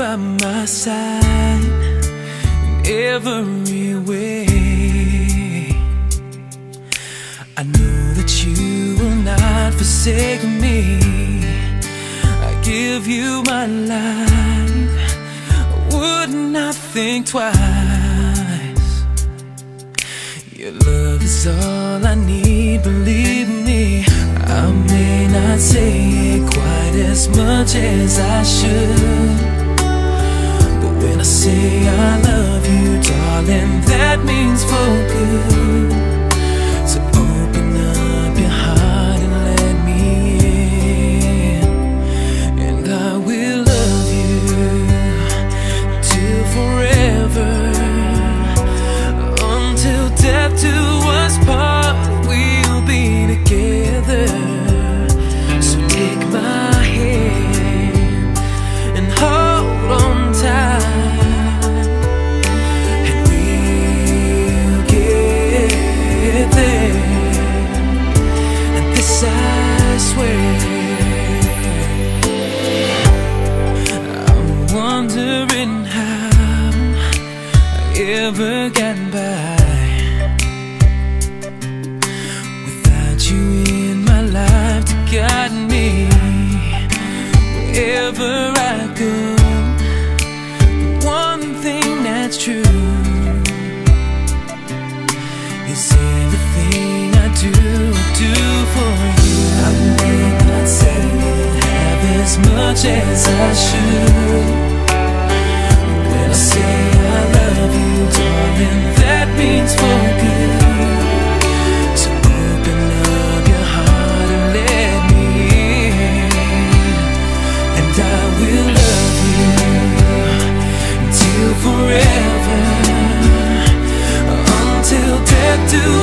by my side in every way. I know that you will not forsake me. I give you my life, I would not think twice. Your love is all I need, believe me. I may not say it quite as much as I should, but when I say I love you, darling, that means for good. So open up your heart and let me in, and I will love you till forever, until death do us part. We'll be together. So take my hand and hold on tight, and we'll get there. And this I swear. I'm wondering how I ever got by without you in my life to guide me wherever I go. The one thing that's true is everything I do for you. I may not say it half as much as I should. When I say I love you, darling, that means for good. So open up your heart and let me in, and I will love you till forever, until death do